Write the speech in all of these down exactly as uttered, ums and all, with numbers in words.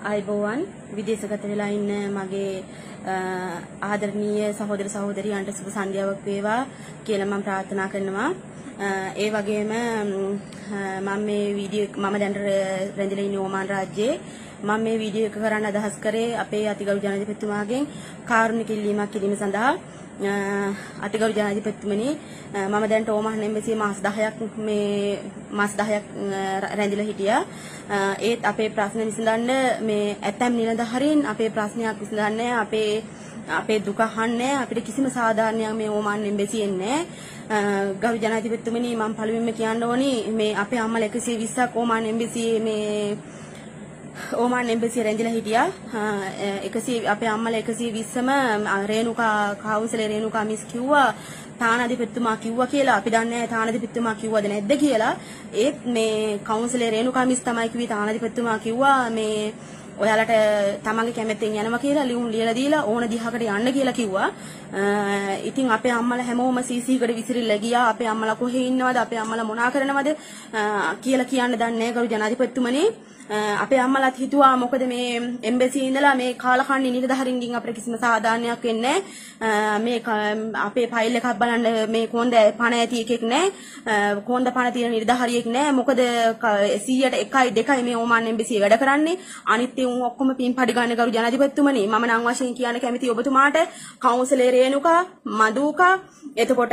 ආයිබෝවන් විදේශගත වෙලා ඉන්න මගේ ආදරණීය සහෝදර සහෝදරියන්ට සුබ සන්ධ්‍යාවක් වේවා කියලා මම ප්‍රාර්ථනා කරනවා. ඒ වගේම මම මේ වීඩියෝ මම දැන් රැඳිලා ඉන්නේ ඕමාන් රාජ්‍යයේ. මම මේ වීඩියෝ එක කරන්න අදහස් කරේ අපේ අතිගරු ජනාධිපතිතුමාගෙන් කාරුණික ඉල්ලීමක් කිරීම සඳහා. අතිගරු ජනාධිපතිතුමනි මම දැන් ඕමාන් එම්බසියේ මාස දහයක් මේ මාස දහයක් රැඳිලා හිටියා. ඒත් අපේ ප්‍රශ්න විසඳන්න මේ ඇතැම් නිලධාරීන් අපේ ප්‍රශ්නයක් විසඳන්නේ අපේ අපේ දුක අහන්නේ අපිට කිසිම සාධාරණයක් මේ ඕමාන් එම්බසියෙන් නැහැ. ගරු ජනාධිපතිතුමනි මම පළමුවෙන්ම කියන්න ඕනි මේ අපේ අම්මලා එකසිය විස්සක් ඕමාන් එම්බසියේ මේ ඕමාන් එම්බසිය රැඳිලා හිටියා. එකසිය අපේ අම්මලා එකසිය විස්සම රේණුකා කවුන්සිලර් රේණුකා මිස් කිව්වා තානාධිපතිතුමා කිව්වා කියලා. අපි දන්නේ නැහැ තානාධිපතිතුමා කිව්වද නැද්ද කියලා. ඒත් මේ කවුන්සිලර් රේණුකා මිස් තමයි කිව්වේ තානාධිපතිතුමා කිව්වා මේ ඔයාලට තමන්ගේ කැමැත්තෙන් යනවා කියලා ලියුම් ලියලා දීලා ඕන දිහකට යන්න කියලා කිව්වා. ඉතින් අපේ අම්මලා හැමෝම සීසීකට විසිරිලා ගියා. අපේ අම්මලා කොහේ ඉන්නවද අපේ අම්මලා මොනා කරනවද කියලා කියන්න දන්නේ නැහැ ගරු ජනාධිපතිතුමනි. අපේ අම්මලාත් හිතුවා මොකද මේ එම්බසි ඉඳලා මේ කාලකන්ණි නිලධාරීන්ගෙන් අපිට කිසිම සාධාරණයක් වෙන්නේ මේ අපේ ෆයිල් එකක් බලන්න මේ කොන්ද පණ ඇති එකෙක් නැහැ කොන්ද පණ තියෙන නිලධාරියෙක් නැහැ මොකද සීයට එකයි දෙකයි මේ ඕමාන් එම්බසි වැඩ කරන්නේ අනිත් උන් ඔක්කොම පින් පඩි ගන්න ගරු ජනාධිපතිතුමනි මම නම් වශයෙන් කියන්න කැමති ඔබතුමාට කවුන්සිලර් රේණුකා මදුකා එතකොට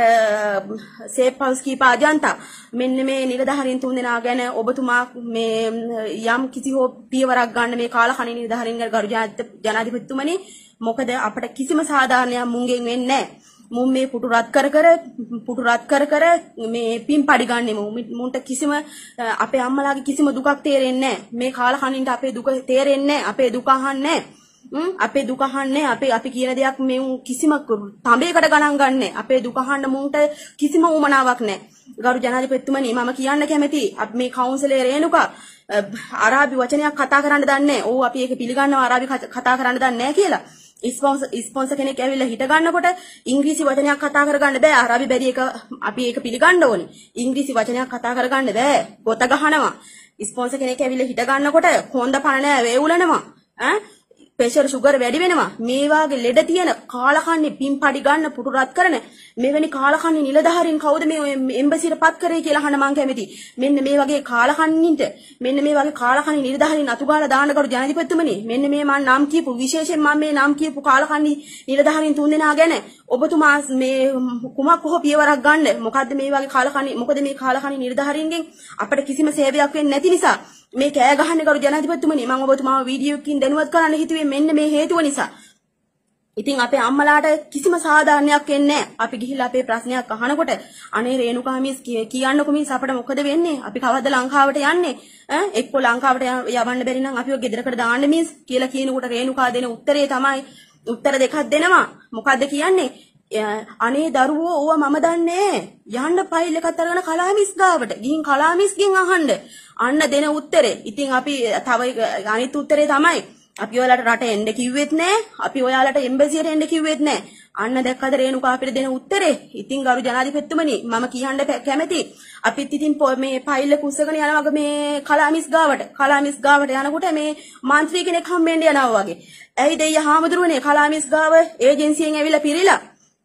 සේප්පවස්කී පාජන්තා මෙන්න මේ නිලධාරීන් තුන්දෙනා ගැන ඔබතුමා මේ යම් කිසි හෝ පියවරක් ගන්න මේ කාලකණ්ණි නිලධාරීන් ගැන ගරු ජනාධිපතිතුමනි මොකද අපිට කිසිම සාධාරණයක් මුංගෙන් වෙන්නේ නැහැ මුන් මේ පුටු රත් කර කර පුටු රත් කර කර මේ පින් පඩි ගන්නෙ මුන්ට කිසිම අපේ අම්මලාගේ කිසිම දුකක් තේරෙන්නේ නැහැ මේ කාලකණ්ණින්ට අපේ දුක තේරෙන්නේ නැහැ අපේ දුක අහන්නේ අපේ දුක අහන්නේ අපේ අපි කියන දෙයක් මේ කිසිම තඹයකට ගණන් ගන්නෑ අපේ දුක අහන්න මුන්ට කිසිම උමනාවක් නැහැ ගරු ජනාධිපතිතුමනි මම කියන්න කැමති අපි මේ කවුන්සිලර් රේණුකා අරාබි වචනයක් කතා කරන්න දන්නේ නැහැ. ඕ අපි ඒක පිළිගන්නවා අරාබි කතා කරන්න දන්නේ නැහැ කියලා. ස්පොන්සර් ස්පොන්සර් කෙනෙක් ඇවිල්ලා හිට ගන්නකොට ඉංග්‍රීසි වචනයක් කතා කරගන්න බෑ. අරාබි බැරි එක අපි ඒක පිළිගන්න ඕනේ. ඉංග්‍රීසි වචනයක් කතා කරගන්න බෑ. ගොත ගහනවා. ස්පොන්සර් කෙනෙක් ඇවිල්ලා හිට ගන්නකොට කොන්ද පණ නැහැ වේවුලනවා. ඈ ප්‍රෙෂර් සුගර් වැඩි වෙනවා. මේ වාගේ ලෙඩ තියෙන කාලකන්ණි පින් පඩි ගන්න පුටු රත් කරන මෙවැනි කාලකන්ණි නිලධාරීන් කවුද මේ එම්බසියට පත් කරේ කියලා අහන්න මං කැමති. මෙන්න මේ වගේ කාලකන්ණින්ට මෙන්න මේ වගේ කාලකන්ණි නිලධාරීන් අතු ගාලා දාන්න කරු ජනාධිපතිතුමනි මෙන්න මේ මම නම් කියපු විශේෂයෙන් මම මේ නම් කියපු කාලකන්ණි නිලධාරීන් තුන්දෙනා ගැන ඔබතුමා මේ කුමක් කොහො පියවරක් ගන්න. මොකද්ද මේ වගේ කාලකන්ණි මොකද මේ කාලකන්ණි නිලධාරීන්ගෙන් අපිට කිසිම සේවයක් වෙන්නේ නැති නිසා මේ කෑ ගහන්නේ කරු ජනාධිපතිතුමනි මම ඔබතුමාව වීඩියෝ එකකින් දැනුවත් කරන්න හිතුවේ මෙන්න මේ හේතුව නිසා. ඉතින් අපේ අම්මලාට කිසිම සාධාරණයක් වෙන්නේ නැහැ. අපි ගිහිල්ලා අපේ ප්‍රශ්නයක් අහනකොට අනේ රේණුකා මිස් කියන්නකො මිස් අපිට මොකද වෙන්නේ? අපි කවද්ද ලංකාවට යන්නේ? ඈ එක්ක ලංකාවට යවන්න බැරි නම් අපිව ගෙදරකට දාන්න මිස් කියලා කියනකොට රේණුකා දෙන උත්තරේ තමයි උත්තර දෙකක් දෙනවා. මොකද්ද කියන්නේ? අනේ දරුවෝ ඕවා මම දන්නේ යන්න ෆයිල් එකක් අරගෙන කලාමිස් ගාවට ගිහින් කලාමිස්ගෙන් අහන්න අන්න දෙන උත්තරේ. ඉතින් අපි තව අනිත් උත්තරේ තමයි අපි ඔයාලට රට එන්න කිව්වෙත් නෑ අපි ඔයාලට එම්බසියට එන්න කිව්වෙත් නෑ අන්න දැක්කද රේණුකා අපිට දෙන උත්තරේ. ඉතින් ගරු ජනාධිපතිතුමනි මම කියන්න කැමති අපිත් ඉතින් මේ ෆයිල් එක උස්සගෙන යනවා මේ කලාමිස් ගාවට කලාමිස් ගාවට යනකොට මේ මන්ත්‍රී කෙනෙක් හම්බෙන්න යනවා වගේ ඇයි දෙය හාමුදුරුවනේ කලාමිස් ගාව ඒජන්සියෙන් ඇවිල්ලා පිරිලා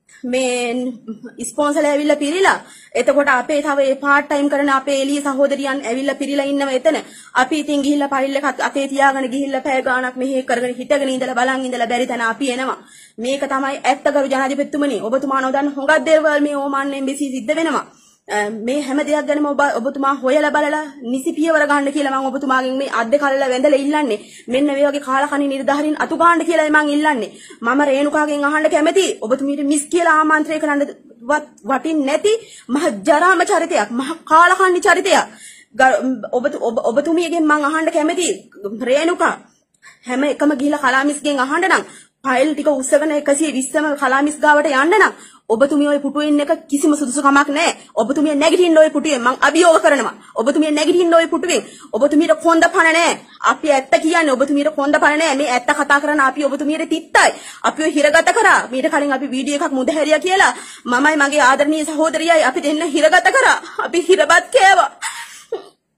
මේ ස්පොන්සර්ලා ඇවිල්ලා පිරිලා එතකොට අපේ තව ඒ පාර්ට් ටයිම් කරන අපේ එළිය සහෝදරියන් ඇවිල්ලා පිරිලා ඉන්නව එතන අපි ඉතින් ගිහිල්ලා ෆයිල් එක අතේ තියාගෙන ගිහිල්ලා පැය ගාණක් මෙහෙ කරගෙන හිටගෙන ඉඳලා බලන් ඉඳලා බැරි තැන අපි එනවා මේක තමයි ඇත්ත කරු ජනාධිපතිතුමනි ඔබතුමා නොදන්න හොඟක් දේවල් මේ ඕමාන් එම්බසි සිද්ධ වෙනවා මේ හැම දෙයක් ගැනම ඔබ ඔබතුමා හොයලා බලලා නිසි පියවර ගන්න කියලා මම ඔබතුමාගෙන් මේ අද්ද කල්ලා වැඳලා ඉල්ලන්නේ මෙන්න මේ වගේ කාලකණ්ණි නිලධාරීන් අතු ගන්න කියලා මම ඉල්ලන්නේ මම රේණුකාගෙන් අහන්න කැමති ඔබතුමීට මිස් කියලා ආමන්ත්‍රණය කරන්න වටින් නැති මහ ජරාම චරිතයක් මහ කාලකණ්ණි චරිතයක් ඔබ ඔබතුමියගෙන් මම අහන්න කැමති රේණුකා හැම එකම ගිහිලා කලාමිස්ගෙන් අහන්න නම් ෆයිල් ටික උස්සගෙන එකසිය විස්සම කලාමිස් ගාවට යන්න නම් ඔබතුමිය ඔය පුටුවෙන් එක කිසිම සුදුසුකමක් නැහැ. ඔබතුමිය නැගිටින්න ඔය පුටුවෙන් මං අභියෝග කරනවා. ඔබතුමිය නැගිටින්න ඔය පුටුවෙන්. ඔබතුමියට කොන්ද පණ නැහැ. අපි ඇත්ත කියන්නේ ඔබතුමියට කොන්ද පණ නැහැ. මේ ඇත්ත කතා කරන අපි ඔබතුමියට තිත්තයි. අපිව හිරගත කරා. මීට කලින් අපි වීඩියෝ එකක් මුදහැරියා කියලා මමයි මගේ ආදරණීය සහෝදරියයි අපි දෙන්න හිරගත කරා. අපි හිරබත් කෑවා.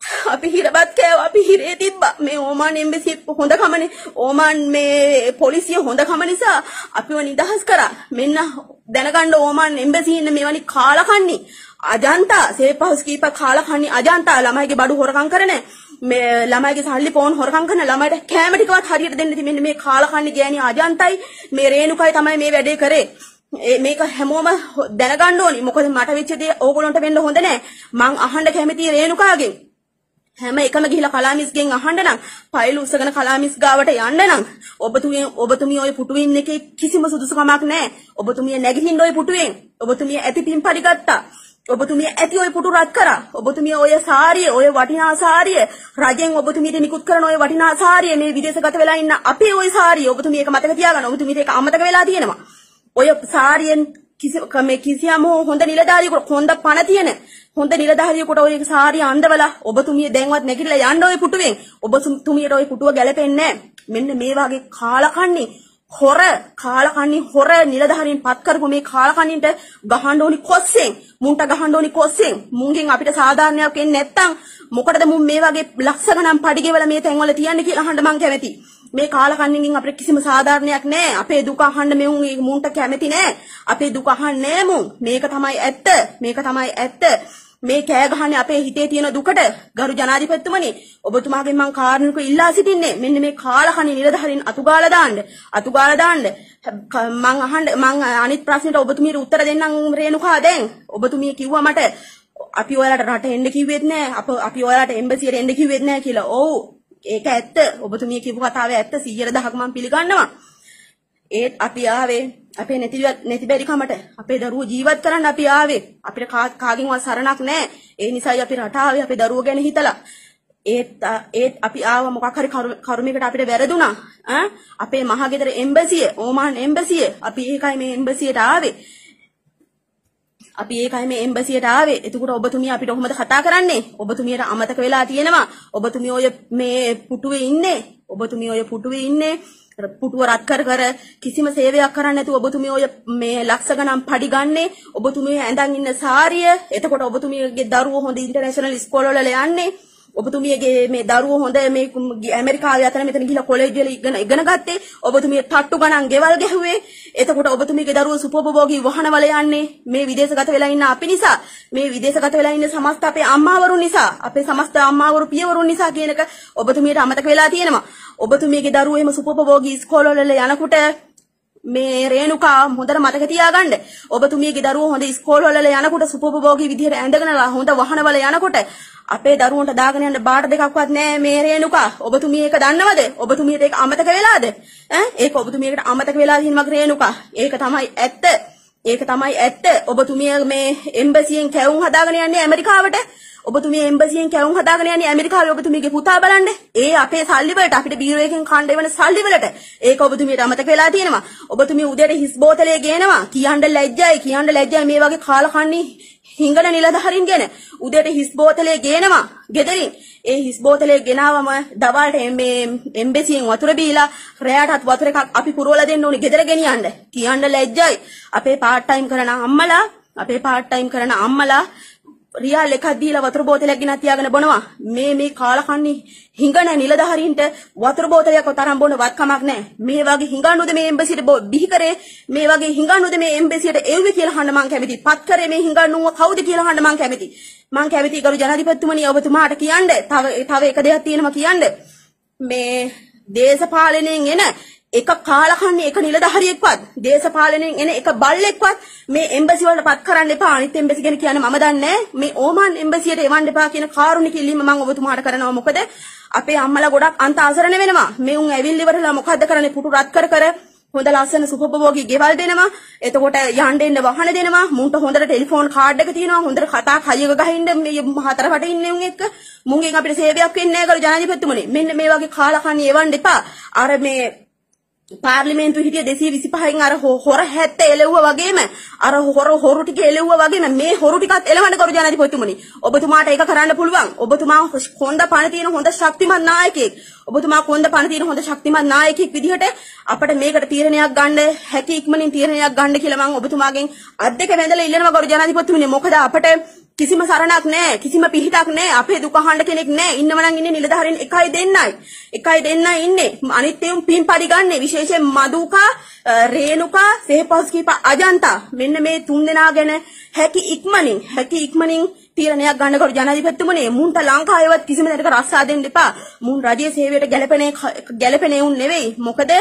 අපි හිරබත් කෑවා අපි හිරේ තිබ්බා මේ ඕමාන් එම්බසි හොඳකමනේ ඕමාන් මේ පොලිසිය හොඳකම නිසා අපිව නිදහස් කරා මෙන්න දැනගන්න ඕමාන් එම්බසි ඉන්න මේවනි කාලකන්ණි අජන්තා සේප් හවුස් කීපර් කාලකන්ණි අජන්තා ළමයිගේ බඩු හොරකම් කරන මේ ළමයිගේ සල්ලි පොන් හොරකම් කරන ළමයිට කැම ටිකවත් හරියට දෙන්න ඉතින් මෙන්න මේ කාලකන්ණි ගෑණි අජන්තයි මේ රේණුකයි තමයි මේ වැඩේ කරේ මේක හැමෝම දැනගන්න ඕනි මොකද මට වෙච්ච දේ ඕගොල්ලන්ට වෙන්න හොඳ නැහැ මං අහන්න කැමතියි රේණුකාගෙන් හැම එකම ගිහිලා කලාමිස්ගෙන් අහන්න නම් ෆයිල් උස්සගෙන කලාමිස් ගාවට යන්න නම් ඔබතුමිය ඔබතුමිය ඔය පුටුවෙන් එකේ කිසිම සුදුසුකමක් නැහැ ඔබතුමිය නැගිටින්න ඔය පුටුවෙන් ඔබතුමිය ඇති පින් පරි ගත්තා ඔබතුමිය ඇති ඔය පුටු රත් කරා ඔබතුමිය ඔය සාරිය ඔය වටිනා සාරිය රජෙන් ඔබතුමියට නිකුත් කරන ඔය වටිනා සාරිය මේ විදේශගත වෙලා ඉන්න අපේ ඔය සාරිය ඔබතුමිය ඒක මතක තියාගන්න ඔබතුමියට ඒක අමතක වෙලා තියෙනවා ඔය සාරියෙන් කිසි මේ කිසියම් හොඳ නිලධාරියෙකුට හොඳ පණ තියෙන හොඳ නිලධාරියෙකුට ඔය සාරිය අඳවලා ඔබතුමිය දැන්වත් නැගිටලා යන්න ඔය පුටුවෙන් ඔබතුමියට ඔය පුටුව ගැලපෙන්නේ නැහැ මෙන්න මේ වගේ කාලකන්ණි හොර කාලකන්ණි හොර නිලධාරීන් පත් කරපු මේ කාලකන්ණින්ට ගහන්න ඕනි කොස්සෙන් මුන්ට ගහන්න ඕනි කොස්සෙන් මුන්ගෙන් අපිට සාධාරණයක් වෙන්නේ නැත්තම් මොකටද මුන් මේ වගේ ලක්ෂ ගණන් පඩි ගෙවලා මේ තැන්වල තියන්නේ කියලා අහන්න මං කැමතියි මේ කාලකන්ණින්ගෙන් අපිට කිසිම සාධාරණයක් නැහැ අපේ දුක අහන්න මෙවුන් මුන්ට කැමති නැහැ අපේ දුක අහන්නේ මුන් මේක තමයි ඇත්ත මේක තමයි ඇත්ත මේ කෑ ගහන්නේ අපේ හිතේ තියෙන දුකට ගරු ජනාධිපතිතුමනි ඔබතුමාගෙන් මම කාරණික ඉල්ලා සිටින්නේ මෙන්න මේ කාලකන්ණි නිලධාරීන් අතුගාලා දාන්න අතුගාලා දාන්න මං අහන්න මං අනිත් ප්‍රශ්නෙට ඔබතුමියට උත්තර දෙන්නම් රේණුකා දැන් ඔබතුමිය කිව්වා මට අපි ඔයාලට රට එන්න කිව්වෙත් නෑ අප අපි ඔයාලට එම්බසියට එන්න කිව්වෙත් නෑ කියලා ඔව් ඒක ඇත්ත ඔබතුමිය කියපු කතාවේ ඇත්ත සීයට දහක මම පිළිගන්නවා ඒත් අපි ආවේ අපේ නැති නැති බැරි කමට අපේ දරුවෝ ජීවත් කරන්න අපි ආවේ අපිට කාගෙන්වත් සරණක් නැහැ ඒ නිසායි අපි රට ආවේ අපේ දරුවෝ ගැන හිතලා ඒත් ඒත් අපි ආව මොකක් හරි කර්මයකට අපිට වැරදුනා ඈ අපේ මහගෙදර එම්බසිය ඕමාන් එම්බසිය අපි ඒකයි මේ එම්බසියට ආවේ අපි ඒකයි මේ එම්බසියට ආවේ එතකොට ඔබතුමිය අපිට කොහොමද කතා කරන්නේ ඔබතුමියට අමතක වෙලා තියෙනවා ඔබතුමිය ඔය මේ පුටුවේ ඉන්නේ ඔබතුමිය ඔය පුටුවේ ඉන්නේ පුටුව රත් කර කර කිසිම සේවයක් කරන්නේ නැතුව ඔබතුමිය ඔය මේ ලක්ෂ ගණන් පඩි ගන්නේ ඔබතුමිය ඇඳන් ඉන්න සාරිය එතකොට ඔබතුමියගේ දරුවෝ හොඳ ඉන්ටර්නැෂනල් ස්කෝල වල යන්නේ ඔබතුමියගේ මේ දරුවෝ හොඳ මේ ඇමරිකාවේ අතන මෙතන ගිහලා කොලෙජ් වල ඉගෙන ඉගෙන ගත්තේ ඔබතුමිය තට්ටු ගණන් ගෙවල් ගැහුවේ එතකොට ඔබතුමියගේ දරුවෝ සුපෝපභෝගී වහනවල යන්නේ මේ විදේශගත වෙලා ඉන්න අපි නිසා මේ විදේශගත වෙලා ඉන්න සමස්ත අපේ අම්මාවරුන් නිසා අපේ සමස්ත අම්මාවරු පියවරුන් නිසා කියන එක ඔබතුමියට අමතක වෙලා තියෙනවා ඔබතුමියගේ දරුවෝ එහෙම සුපෝපභෝගී ඉස්කෝල වල යනකොට මේ රේණුකා හොඳට මතක තියාගන්න ඔබතුමියගේ දරුවෝ හොඳ ඉස්කෝල වල යනකොට සුපෝපභෝගී විදිහට ඇඳගෙන හොඳ වහනවල යනකොට අපේ දරුවන්ට දාගෙන යන්න බාට දෙකක්වත් නැහැ මේ රේණුකා ඔබතුමිය ඒක දන්නවද ඔබතුමියට ඒක අමතක වෙලාද ඈ ඒක ඔබතුමියකට අමතක වෙලා තියෙන මගේ රේණුකා ඒක තමයි ඇත්ත ඒක තමයි ඇත්ත ඔබතුමිය මේ එම්බසියෙන් කැවුම් හදාගෙන යන්නේ ඇමරිකාවට ඔබතුමිය එම්බසියෙන් කැවුම් හදාගෙන යන්නේ ඇමරිකාවේ ඔබතුමියගේ පුතා බලන්න ඒ අපේ සල්ලි වලට අපිට බීරෝ එකෙන් කණ්ඩ වෙන සල්ලි වලට ඒක ඔබතුමියට අමතක වෙලා තියෙනවා ඔබතුමිය උදේට හිස් බෝතලේ ගේනවා කියන්න ලැජ්ජයි කියන්න ලැජ්ජයි මේ වගේ කාලකන්ණි හිංගන නිලධාරීන් ගැන උදේට හිස් බෝතලේ ගේනවා ගෙදරින් ඒ හිස් බෝතලේ ගෙනාවම දවල්ට මේ එම්බසියෙන් වතුර බීලා රැයටත් වතුර එකක් අපි පුරවලා දෙන්න ඕනි ගෙදර ගෙනියන්න කියන්න ලැජ්ජයි අපේ පාර්ට් ටයිම් කරන අම්මලා අපේ පාර්ට් ටයිම් කරන අම්මලා රියල් එකක් දීලා වතුර බෝතලයක් ගෙනත් තියාගෙන බොනවා මේ මේ කාලකන්ණි හිඟන නිලධාරීන්ට වතුර බෝතලයක් තරම් බොන වත් කමක් නැහැ මේ වගේ හිඟන්නුද මේ එම්බසියට බිහි කරේ මේ වගේ හිඟන්නුද මේ එම්බසියට එව්වේ කියලා අහන්න මං කැමතියි පත් කරේ මේ හිඟන්නුව කවුද කියලා අහන්න මං කැමතියි මං කැමතියි ගරු ජනාධිපතිතුමනි ඔබතුමාට කියන්න තව තව එක දෙයක් තියෙනවා කියන්න මේ දේශපාලනයෙන් එන එක කාලකන්ණි එක නිලධාරියෙක්වත් දේශපාලනයෙන් එන එක බල්ලෙක්වත් මේ එම්බසි වලට පත් කරන්න එපා අනිත් එම්බසි ගැන කියන්නේ මම දන්නේ මේ ඕමාන් එම්බසියට එවන්න එපා කියන කාරුණික ඉල්ලීම මම ඔබතුමාට කරනවා මොකද අපේ අම්මලා ගොඩක් අන්ත අසරණ වෙනවා මේ උන් ඇවිල්ලි ඉවරලා මොකද්ද කරන්නේ පුටු රත් කර කර හොඳ ලස්සන සුපෝපභෝගී ගෙවල් දෙනවා එතකොට යන්න එන්න වාහන දෙනවා මුන්ට හොඳට ටෙලිෆෝන් කාඩ් එක තියෙනවා හොඳට කතා කයියක ගහින්න මේ හතර වට ඉන්නේ උන් එක්ක මුන්ගෙන් අපිට සේවයක් වෙන්නේ නැහැ කරු ජනාධිපතිතුමනි මෙන්න මේ වගේ කාලකන්ණි එවන්න එපා අර මේ පාර්ලිමේන්තුවේ හිටිය දෙසිය විසිපහෙන් අර හොර හැත්ත එලෙව්වා වගේම අර හොර හොරු ටික එලෙව්වා වගේම මේ හොරු ටිකත් එලවන්න කරු ජනාධිපතිතුමනි ඔබතුමාට ඒක කරන්න පුළුවන් ඔබතුමා හොඳ පණ තියෙන හොඳ ශක්තිමත් නායකයෙක් ඔබතුමා කොන්ද පණ තියෙන හොඳ ශක්තිමත් නායකයෙක් විදිහට අපිට මේකට තීරණයක් ගන්න හැකි ඉක්මනින් තීරණයක් ගන්න කියලා මම ඔබතුමාගෙන් අත් දෙක වැඳලා ඉල්ලනවා කරු ජනාධිපතිතුමනි මොකද අපිට කිසිම සරණක් නැහැ. කිසිම පිහිටක් නැහැ. අපේ දුක අහන්න කෙනෙක් නැහැ. ඉන්නව නම් ඉන්නේ නිලධාරීන් එකයි දෙන්නයි. එකයි දෙන්නයි ඉන්නේ. අනිත් ඒම් පින්පඩි ගන්න. විශේෂයෙන් මදුකා, රේණුකා, සේපස්කීප අජන්තා. මෙන්න මේ තුන් දෙනා ගැන හැකි ඉක්මනින්, හැකි ඉක්මනින් තීරණයක් ගන්න කරු ජනාධිපතිතුමනි. මුන්ට ලංකාවේවත් කිසිම දෙයකට රස්සා දෙන්න එපා. මුන් රජයේ සේවයට ගැලපෙන්නේ ගැලපෙන්නේ උන් නෙවෙයි. මොකද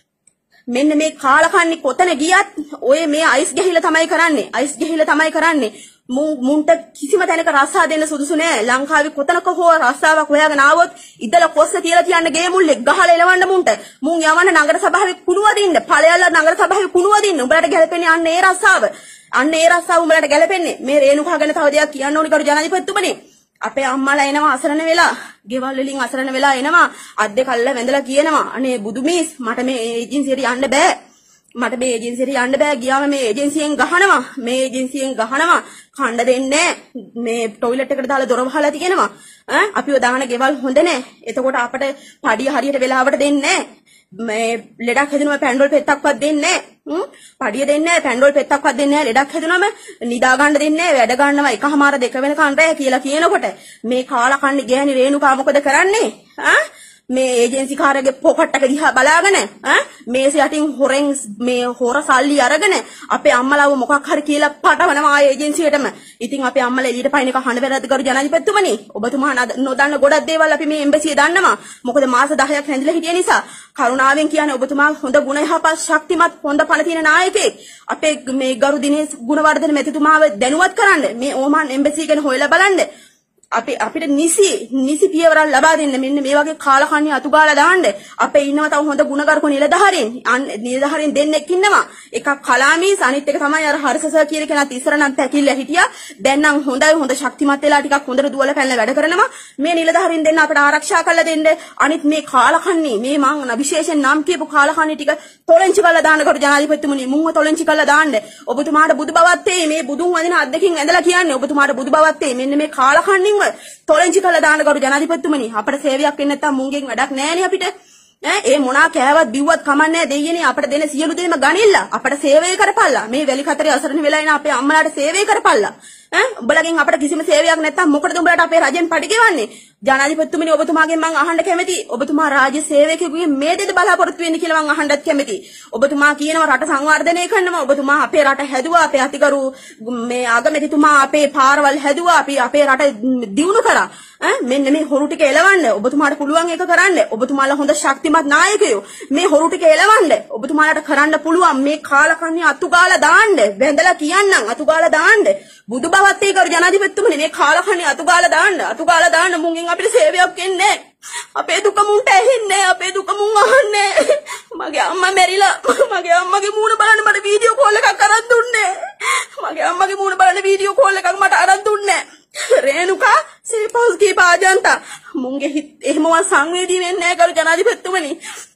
මෙන්න මේ කාලකන්ණි කොතන ගියත් ඔය මේ අයිස් ගහිලා තමයි කරන්නේ. අයිස් ගහිලා තමයි කරන්නේ. මුන්ට කිසිම තැනක රස්සා දෙන්න සුදුසු නෑ. ලංකාවේ කොතනක හෝ රස්සාවක් හොයාගෙන ආවොත් ඉදලා කොස්ස තියලා තියන්න ගේ මුල්ලේ ගහලා එලවන්න මුන්ට. මුන් යවන්න නගර සභාවේ කුණුව දින්න. ඵලයල්ලා නගර සභාවේ කුණුව දින්න. උඹලට ගැලපෙන්නේ අන්න ඒ රස්සාව. අන්න ඒ රස්සාව උඹලට ගැලපෙන්නේ. මේ රේණුකා ගැන තව දෙයක් කියන්න ඕනි කරු ජනාධිපතිතුමනි. අපේ අම්මලා එනවා අසරණ වෙලා. ගෙවල් වලින් අසරණ වෙලා එනවා. අත් දෙක අල්ල වැඳලා කියනවා අනේ බුදු මිස් මට මේ ඒජන්සියට යන්න බෑ. මට මේ ඒජන්සියට යන්න බෑ. ගියාම මේ ඒජන්සියෙන් ගහනවා. මේ ඒජන්සියෙන් ගහනවා. කණ්ඩ දෙන්නේ මේ টয়ලට් එකට දාලා දොර වහලා තියෙනවා. ඈ අපිව දාන ගෙවල් හොඳ නෑ. එතකොට අපට පඩිය හරියට වෙලාවට දෙන්නේ නෑ. මේ ලෙඩක් හැදුනම පැන්ඩෝල් පෙත්තක්වත් දෙන්නේ නෑ. පඩිය දෙන්නේ නෑ. පැන්ඩෝල් පෙත්තක්වත් දෙන්නේ නෑ. ලෙඩක් හැදුනම නිදා ගන්න දෙන්නේ නෑ. වැඩ ගන්නවා එකමාර දෙක වෙනකන් රැ කියලා කියනකොට මේ කාලා කන්නේ ගෑණි රේණුකා මොකද කරන්නේ? ඈ මේ ඒජන්සි කාර්යගේ පොකට් එක දිහා බලාගෙන ඈ මේස යටින් හොරෙන් මේ හොර සල්ලි අරගෙන අපේ අම්මලාව මොකක් හරි කියලා පටවනවා ආ ඒජන්සියටම. ඉතින් අපේ අම්මලා එළියට පයින් එක හඬ වැරද්ද කරු ජනාධිපතිතුමනි. ඔබතුමා නොදන්න ගොඩක් දේවල් අපි මේ එම්බසියේ දන්නවා. මොකද මාස දහයක් රැඳිලා හිටිය නිසා. කරුණාවෙන් කියන්නේ ඔබතුමා හොඳ ගුණ යහපත් ශක්තිමත් හොඳ පණ තියෙන නායකයෙක්. අපේ මේ ගරු දිනේෂ් ගුණවර්ධන මැතිතුමාව දැනුවත් කරන්න. මේ ඕමාන් එම්බසිය ගැන හොයලා බලන්න. අපි අපිට නිසි නිසි පියවරක් ලබා දෙන්න. මෙන්න මේ වගේ කාලකන්ණි අතු ගාලා දාන්න. අපේ ඉන්නව තව හොඳ ගුණගරුක නිලධාරීන්. නිලධාරීන් දෙන්නෙක් ඉන්නවා. එකක් කලාමීස් අනිත් එක තමයි අර හර්ෂ සර් කියන කෙනාත් ඉස්සර නම් පැකිල්ල හිටියා. දැන් නම් හොඳයි හොඳ ශක්තිමත් වෙලා ටිකක් හොඳට දුවලා පැනලා වැඩ කරනවා. මේ නිලධාරීන් දෙන්න අපිට ආරක්ෂා කරලා දෙන්න. අනිත් මේ කාලකන්ණි මේ මං විශේෂයෙන් නම් කියපු කාලකන්ණි ටික තොලෙන්චි කරලා දාන්න කොට ජනාධිපතිතුමනි. මුන්ව තොලෙන්චි කරලා දාන්න. ඔබතුමාට බුදු බවත් තේ මේ බුදුන් වදින අද්දකින් ඇඳලා කියන්නේ ඔබතුමාට බුදු බවත් තේ. මෙන්න මේ කාලකන්ණින් තොලෙන්චි කළා දාන කරු ජනාධිපතිතුමනි. අපිට සේවයක් වෙන්නේ නැත්තම් මුංගෙන් වැඩක් නෑනේ අපිට. ඈ ඒ මොනා කෑවත් බිව්වත් කමන්නේ දෙයියනේ. අපිට දෙන සියලු දේම ගනිල්ලා. අපිට සේවය කරපල්ලා. මේ වැලි කතරේ අසරණ වෙලා ඉන අපේ අම්මලාට සේවය කරපල්ලා. ඈ උඹලගෙන් අපිට කිසිම සේවයක් නැත්තම් මොකටද උඹලට අපේ රජෙන් පඩි ගෙවන්නේ? ජනාධිපතිතුමනි ඔබතුමාගෙන් මම අහන්න කැමතියි. ඔබතුමා රාජ්‍ය සේවකයෙකුගේ මේ දෙද බලාපොරොත්තු වෙන්නේ කියලා මම අහන්නත් කැමතියි. ඔබතුමා කියනවා රට සංවර්ධනය කරනවා. ඔබතුමා අපේ රට හැදුවා. අපේ අතිගරු මේ අගමැතිතුමා අපේ පාරවල් හැදුවා. අපි අපේ රට දියුණු කරා. ඈ මෙන්න මේ හොරු ටික එලවන්න. ඔබතුමාට පුළුවන් ඒක කරන්න. ඔබතුමාලා හොඳ ශක්තිමත් නායකයෝ. මේ හොරු ටික එලවන්න. ඔබතුමාලාට කරන්න පුළුවන්. මේ කාලකන්ණි අතු ගාලා දාන්න. වැඳලා කියන්නම් අතු ගාලා දාන්න. බුදු බවත් ඒ කරු ජනාධිපතිතුමනි මේ කාලකන්ණි අතු ගාලා දාන්න. අතු ගාලා දාන්න. මුංගෙන් අපිට සේවයක් වෙන්නේ අපේ දුක මුන්ට ඇහෙන්නේ අපේ දුක මුන් අහන්නේ. මගේ අම්මා මැරිලා මගේ අම්මගේ මූණ බලන්න මට වීඩියෝ කෝල් එකක් අරන් දුන්නේ. මගේ අම්මගේ මූණ බලන්න වීඩියෝ කෝල් එකක් මට අරන් දුන්නේ. රේණුකා සේපස්කී පාජන්තා මුන්ගේ හිත එහෙමවත් සංවේදී වෙන්නේ නැහැ කරු ජනාධිපතිතුමනි.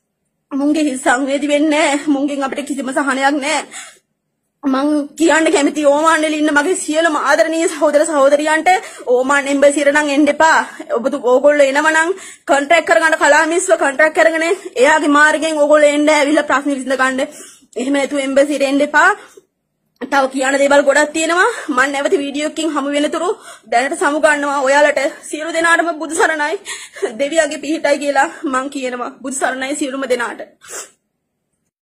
මුන්ගේ හිත සංවේදී වෙන්නේ නැහැ. මුන්ගෙන් අපිට කිසිම සහනයක් නැහැ. මං කියන්න කැමති ඕමාන් වල ඉන්න මගේ සියලුම ආදරණීය සහෝදර සහෝදරියන්ට ඕමාන් එම්බසියට නම් එන්න එපා. ඔබතු ඕගොල්ලෝ එනවනම් කොන්ට්‍රැක්ට් කරගන්න කලාමිස්ව කොන්ට්‍රැක්ට් කරගෙන එයාගේ මාර්ගයෙන් ඕගොල්ලෝ එන්න ඇවිල්ලා ප්‍රශ්න විසඳ ගන්න. එහෙම නැතුව එම්බසියට එන්න එපා. තව කියන්න දේවල් ගොඩක් තියෙනවා. මම නැවත වීඩියෝ එකකින් හමු වෙනතුරු දැනට සමු ගන්නවා ඔයාලට. සියලු දෙනාටම බුදු සරණයි. දෙවියන්ගේ පිහිටයි කියලා මං කියනවා. බුදු සරණයි සියලුම දෙනාට.